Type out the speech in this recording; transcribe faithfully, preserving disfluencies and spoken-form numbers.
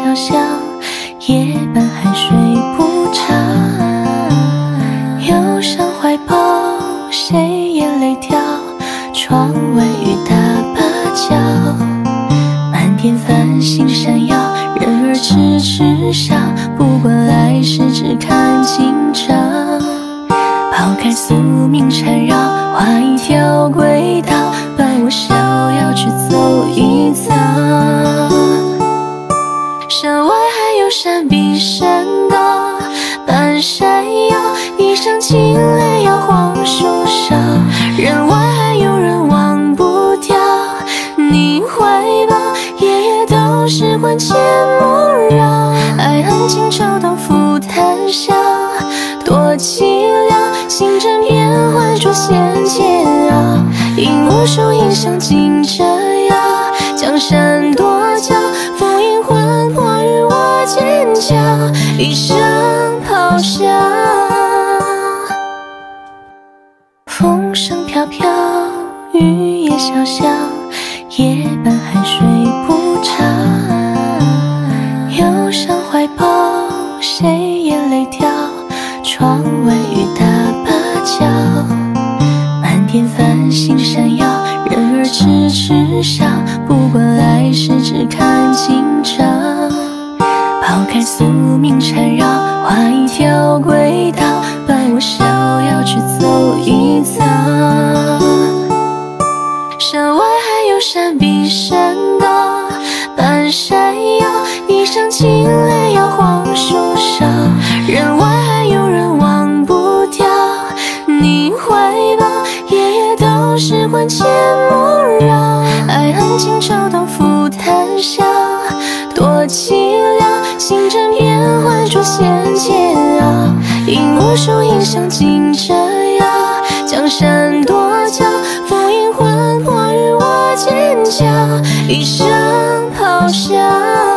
小巷，夜半还睡不着。忧伤怀抱，谁眼泪掉？窗外雨打芭蕉，满天繁星闪耀，人儿痴痴笑。不管来世，只看今朝。抛开宿命缠绕，画一条轨道，伴我逍遥去走一遭。山外还有山比山高，半山腰，一声惊雷摇晃树梢。人外还有人忘不掉，你怀抱，夜夜都是魂牵梦绕。爱恨情仇都付谈笑，多凄凉，星辰变幻出现煎熬。引无数音响惊折腰，江山多娇，烽烟魂魄与我剑鞘，一声咆哮。风声飘飘，雨也潇潇，夜半还睡不着。忧伤怀抱，谁眼泪掉？窗外雨打芭蕉，满天繁星闪耀，人儿痴痴笑。不管来世，只看今朝。抛开宿命缠绕，画一条轨道，伴我逍遥去走一遭。山外还有山比山高，半山腰，一声惊雷摇晃树梢。人外还有人忘不掉，你怀抱，夜夜都是魂牵梦绕。爱恨情仇都付谈笑，多凄凉，星辰变幻出现煎熬。引无数音响惊折腰，江山多娇，烽烟魂魄与我剑鞘，一声咆哮。